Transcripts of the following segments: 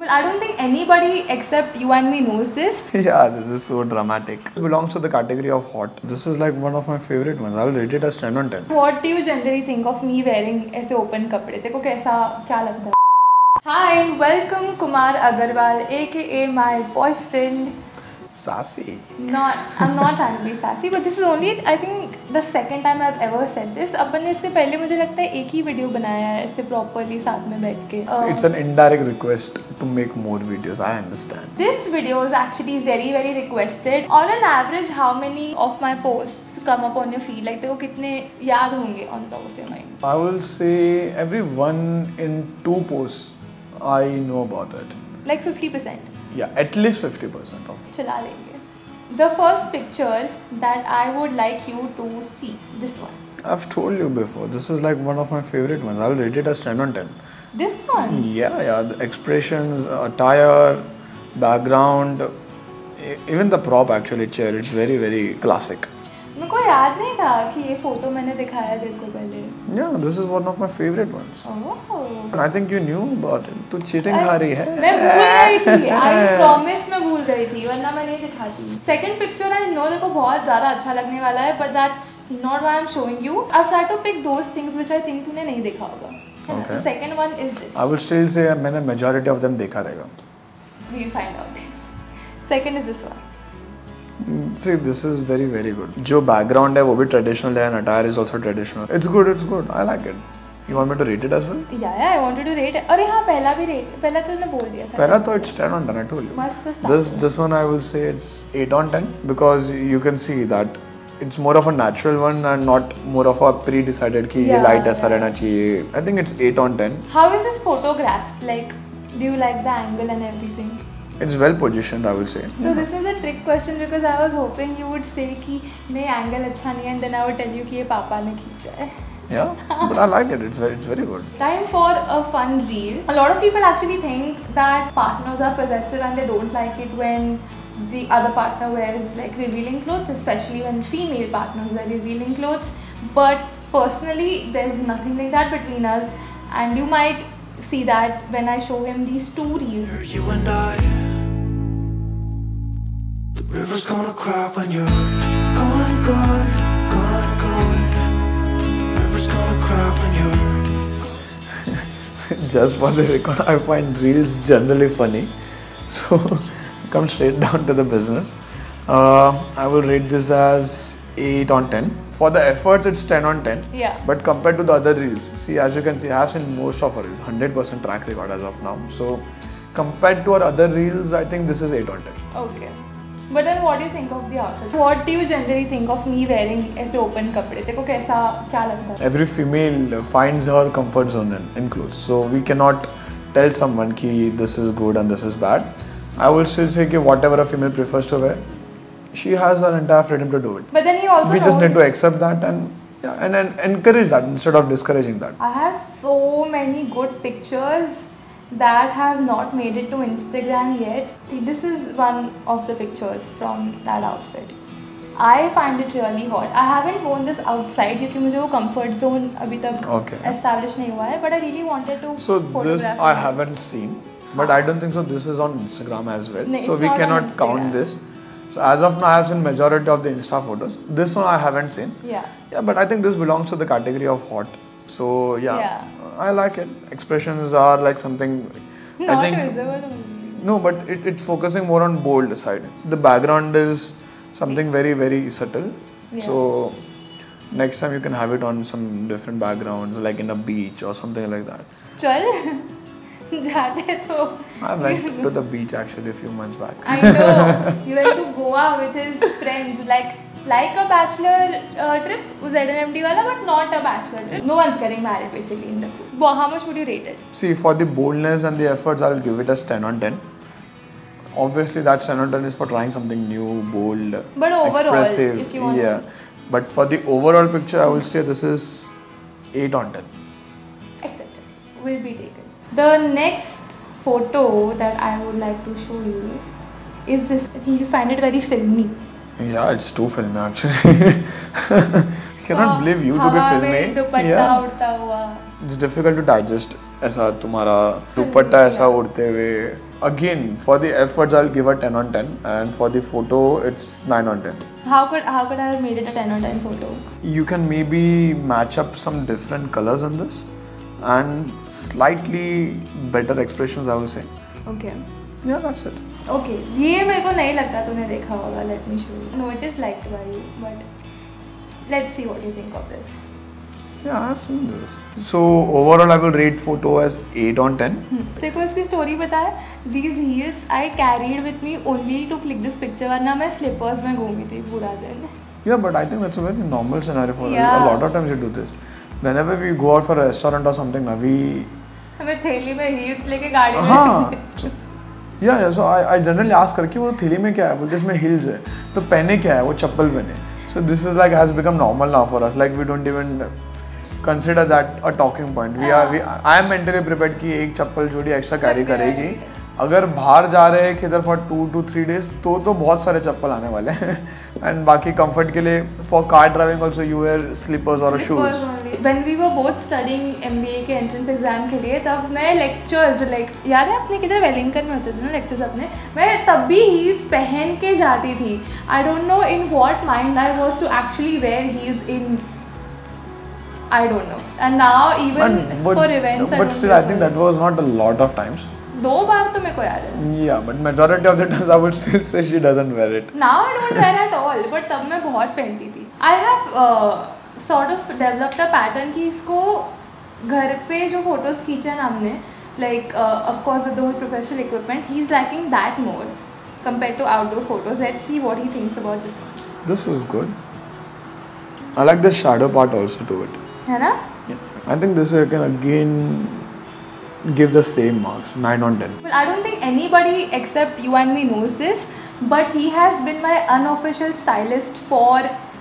Well, I don't think anybody except you and me knows this. Yeah, this is so dramatic. It belongs to the category of hot. This is like one of my favorite ones. I'll rate it as 10 on 10. What do you generally think of me wearing ऐसे open कपड़े? तेरे को कैसा क्या लगता है? Hi, welcome Kumar Agarwal, aka my boyfriend. Sassy. I'm not trying to be sassy, but this is only I think the second time I've ever said this. अपन ने इसके पहले मुझे लगता है एक ही वीडियो बनाया है ऐसे properly साथ में बैठ के. So it's an indirect request to make more videos. I understand. This video is actually very requested. On an average, how many of my posts come up on your feed? Like तेरे को कितने याद होंगे on top of your mind? I will say every 1 in 2 posts I know about it. Like 50%. Yeah, at least 50% of it. चला लेंगे. The first picture that I would like you to see, this one. I've told you before, this is like one of my favorite ones. I'll rate it as 10 on 10. This one? Yeah, the expressions, attire, background, even the prop actually, chair, it's very classic. मेरे को याद नहीं था कि ये photo मैंने दिखाया तेरे को पहले. Yeah, this is one of my favorite ones. Oh. And I think you knew about it. तू cheating खा रही है. मैं भूल गई थी. I promise मैं भूल गई थी वरना मैं नहीं दिखाती. Second picture I know देखो बहुत ज़्यादा अच्छा लगने वाला है, but that's not why I'm showing you. I've tried to pick those things which I think तूने नहीं देखा होगा. Okay. The second one is this. I will still say मैंने majority of them देखा रहेगा. We'll find out. Second is this one. See, this is very good. जो background है वो भी traditional है and attire is also traditional. It's good. I like it. You want me to rate it as well? Yeah, I wanted to rate it. अरे हाँ पहला भी rate. पहला तो मैंने बोल दिया था. पहला तो it's 10 on 10. I told you. मस्त start. This one I will say it's 8 on 10 because you can see that it's more of a natural one and not more of a pre-decided कि ये light ऐसा रहना चाहिए. I think it's 8 on 10. How is this photographed? Like, do you like the angle and everything? It's well positioned, I will say. So this was a trick question because I was hoping you would say कि नहीं angle अच्छा नहीं है and then I would tell you कि ये पापा ने खींचा है. Yeah, but I like it. It's very good. Time for a fun reel. A lot of people actually think that partners are possessive and they don't like it when the other partner wears like revealing clothes, especially when female partners wear revealing clothes. But personally, there's nothing like that between us, and you might see that when I show him these 2 reels. You and I, the river's gonna cry when you're gone. River's gonna cry when you're Just for the record, I find reels generally funny, so come straight down to the business. I will rate this as 8 on 10. For the efforts, it's 10 on 10. Yeah. But compared to the other reels, see, as you can see, I have seen most of our reels, 100% track record as of now. So, compared to our other reels, I think this is 8 on 10. Okay. But then what do you think of the outfit? What do you generally think of me wearing ऐसे open कपड़े? तेरे को कैसा क्या लगता है? Every female finds her comfort zone in clothes. So, we cannot tell someone कि this is good and this is bad. I will still say कि whatever a female prefers to wear, she has her entire freedom to do it. But then he also We just need to accept that and encourage that instead of discouraging that. I have so many good pictures that have not made it to Instagram yet. This is one of the pictures from that outfit. I find it really hot. I haven't worn this outside क्योंकि मुझे वो comfort zone अभी तक establish नहीं हुआ है. But I really wanted to. So this I haven't seen, but I don't think so. This is on Instagram as well. No, so we cannot count this. So as of now, I have seen majority of the Insta photos. This one I haven't seen. Yeah. Yeah, but I think this belongs to the category of hot. So yeah. I like it. Expressions are like something. Not I think. visible only. No, but it's focusing more on bold side. The background is something very subtle. Yeah. So next time you can have it on some different backgrounds, like in a beach or something like that. चल जाते तो. I went to the beach actually a few months back. I know. You went to Goa with his friends, like a bachelor trip, ZNMD wala, but not a bachelor trip. No one's getting married basically in the group. Well, how much would you rate it? See, for the boldness and the efforts, I will give it as 10 on 10. Obviously, that 10 on 10 is for trying something new, bold, but overall, expressive. if you want yeah. But for the overall picture, I will say this is 8 on 10. Accepted. Will be taken. The next photo that I would like to show you is this. You find it very filmy. Yeah, it's too filmy actually. Cannot believe you to be filmy. Yeah. It's difficult to digest ऐसा तुम्हारा दुपट्टा ऐसा उड़ते हुए. Again, for the efforts, I'll give a 10 on 10, and for the photo, it's 9 on 10. How could I have made it a 10 on 10 photo? You can maybe match up some different colors in this, and slightly better expressions, I will say. Okay. Yeah, that's it. Okay. ये मेरे को नहीं लगता तूने देखा होगा. Let me show you. No, it is liked by you, but let's see what you think of this. Yeah, I've seen this. So overall, I will rate photo as 8 on 10. देखो इसकी स्टोरी पता है. These heels I carried with me only to click this picture. वरना मैं slippers में घूमी थी पूरा दिन. Yeah, but I think that's a very normal scenario for us. Yeah. A lot of times we do this. Whenever we go out for a restaurant or something, na we. हमें थैली में heels लेके गाड़ी में. हाँ. Yeah, so I generally ask her कि वो थैली में क्या है? बोलते इसमें heels है. तो पहने क्या है? वो चप्पल पहने. So this is like has become normal now for us. Like we don't even consider that a talking point. I am mentally prepared कि एक चप्पल जोड़ी एक्स्ट्रा कैरी करेगी. अगर बाहर जा रहे हैं किधर for 2 to 3 days तो बहुत सारे चप्पल आने वाले हैं. And बाकी comfort के लिए for car driving also you wear slippers or shoes. When we were both studying MBA के entrance exam के लिए तब मैं lectures like याद है अपने किधर वेलिंगटन में होते थे ना lectures अपने मैं तब भी heels पहन के जाती थी. I don't know in what mind I was to actually wear heels in. I don't know. And now even for events. But still, I think that was not a lot of times. 2 बार तो मेरे को याद है. Yeah, but majority of the times I would still say she doesn't wear it. Now I don't wear at all. But तब मैं बहुत पहनती थी. I have sort of developed a pattern कि इसको घर पे जो photos खींचे हैं हमने, like of course with the whole professional equipment, he's lacking that more compared to outdoor photos. Let's see what he thinks about this one. This is good. I like the shadow part also to it. है ना? Yeah. I think this I can again give the same marks, 9 on 10. Well, I don't think anybody except you and me knows this, but he has been my unofficial stylist for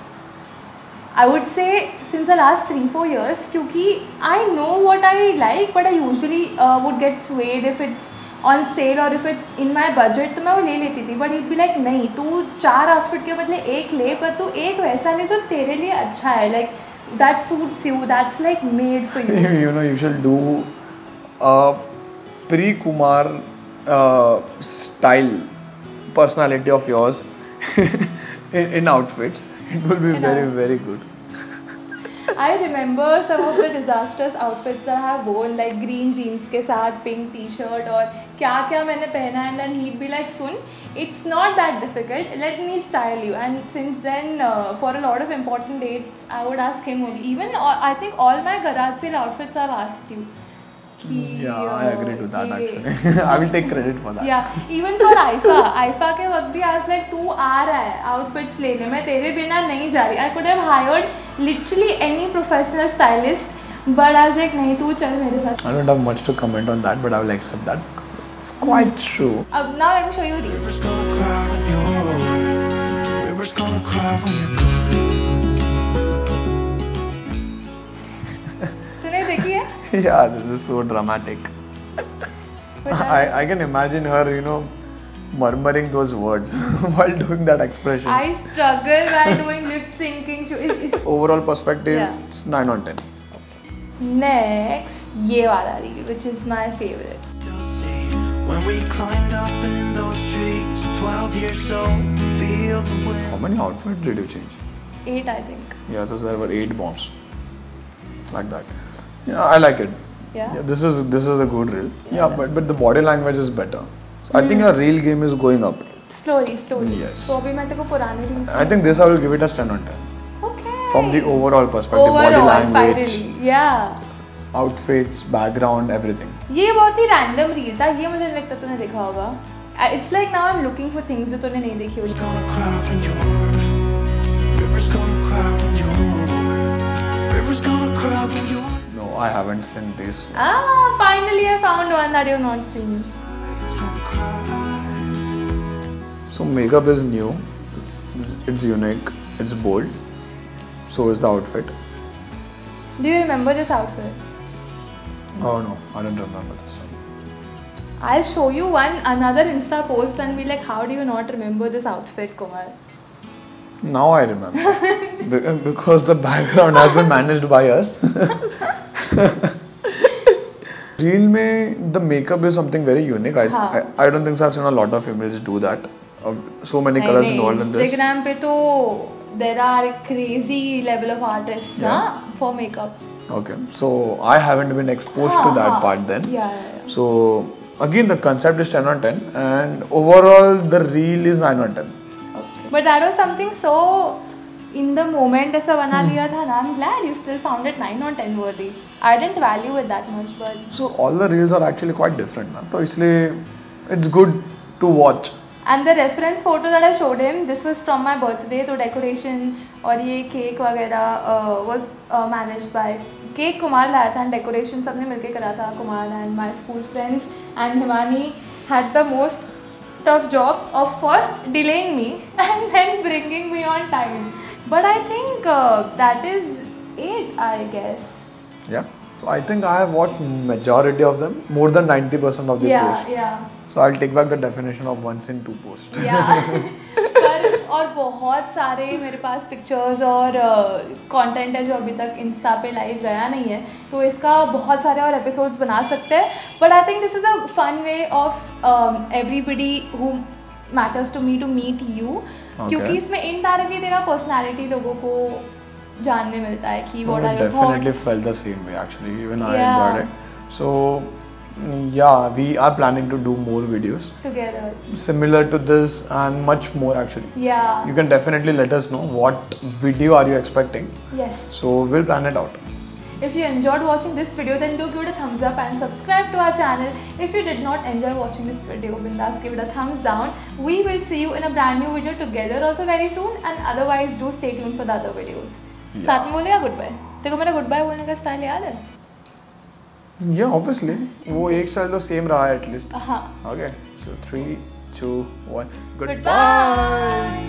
I would say since the last 3-4 years क्योंकि I know what I like but I usually would get swayed if it's on sale or if it's in my budget तो मैं वो ले लेती थी but he'd be like नहीं तू 4 outfit के बदले एक ले पर तू एक वैसा ले जो तेरे लिए अच्छा है like that suits you that's like made for you. You know you should do a pre-Kumar style personality of yours in outfits. It will be very good. I remember some of the disastrous outfits that I have worn like green jeans के साथ pink t-shirt और क्या मैंने पहना and then he'd be like soon it's not that difficult let me style you and since then for a lot of important dates I would ask him only even I think all my garage sale outfits I've asked you. Yeah, I agree to that actually. I will take credit for that. Yeah, even for IFA के वक्त भी I was like तू आ रहा है outfits लेने मैं तेरे बिना नहीं जा रही. I could have hired literally any professional stylist, but I was like नहीं तू चल मेरे साथ. I don't have much to comment on that, but I will accept that because it's quite true. Now let me show you these. River's gonna cry when you're. River's gonna cry when you're gone. तूने देखी है? Yeah, this is so dramatic. I can imagine her, you know, murmuring those words while doing that expression. I struggle while doing lip syncing. Overall perspective, Yeah. it's 9 on 10. Next, ये वाला reel, which is my favorite. Still see when we climbed up in those trees, 12 years old, to feel the wind. How many outfits did you change? 8 I think. Yeah, so there were 8 bombs. Like that. Yeah, I like it. Yeah? This is a good reel. Yeah, but the body language is better. So I think your reel game is going up. Slowly. Yes. So अभी मैं तेरे को पुराने reels. I think this I will give it as 10 on 10. Okay. From the overall perspective, body Overall, language, finally. Yeah. outfits, background, everything. ये बहुत ही random reel था. ये मुझे नहीं लगता तूने देखा होगा. It's like now I'm looking for things जो तूने नहीं देखी River's होगी. gonna cry when you're. River's gonna cry when you're. River's gonna cry when you're. No, I haven't seen this. Finally I found one that you've not seen. It's gonna cry. So makeup is new. It's unique. It's bold. So is the outfit. Do you remember this outfit? Oh no, I don't remember this one. I'll show you another Insta post and be like, how do you not remember this outfit, Kumar? Now I remember. Because the background has been managed by us. reel में the makeup is something very unique. I don't think so I've seen a lot of females do that. So many colors involved in this. Instagram पे तो there are crazy level of artists for makeup. Okay, so I haven't been exposed to that part then. Yeah. So again, the concept is 10 on 10, and overall the reel is 9 on 10. Okay. But that was something so in the moment ऐसा बना लिया था ना. I'm glad you still found it 9 on 10 worthy. I didn't value it that much, but so all the reels are actually quite different ना. तो इसलिए it's good to watch. And the reference photo that I showed him, this was from my birthday. तो decoration और ये cake वगैरह was managed by cake Kumar लाया था, and decoration सबने मिलके करा था. Kumar and my school friends and Himani had the most tough job of first delaying me and then bringing me on time. But I think that is it, I guess. Yeah. So I think I have watched majority of them, more than 90% of the posts. Yeah. So I'll take back the definition of once in two posts. Yeah. और बहुत सारे मेरे पास pictures और content है जो अभी तक Insta पे लाइव गया नहीं है, तो इसका बहुत सारे और एपिसोड्स बना सकते हैं. But I think this is a fun way of everybody who matters to meet you, क्योंकि इसमें इनडायरेक्टली तेरा पर्सनैलिटी लोगों को जानने मिलता है कि what are your thoughts. Definitely felt the same way actually. Even I enjoyed it. So yeah, we are planning to do more videos together similar to this and much more actually. Yeah. You can definitely let us know what video are you expecting. Yes. So we'll plan it out. If you enjoyed watching this video, then do give it a thumbs up and subscribe to our channel. If you did not enjoy watching this video, bindas give it a thumbs down. We will see you in a brand new video together also very soon, and otherwise do stay tuned for the other videos. साथ में बोलेगा goodbye. तेरे को मेरा goodbye बोलने का style याद है? Yeah, obviously. वो एक स्टाइल तो सेम रहा है at least. हाँ. Okay. So 3, 2, 1. Goodbye.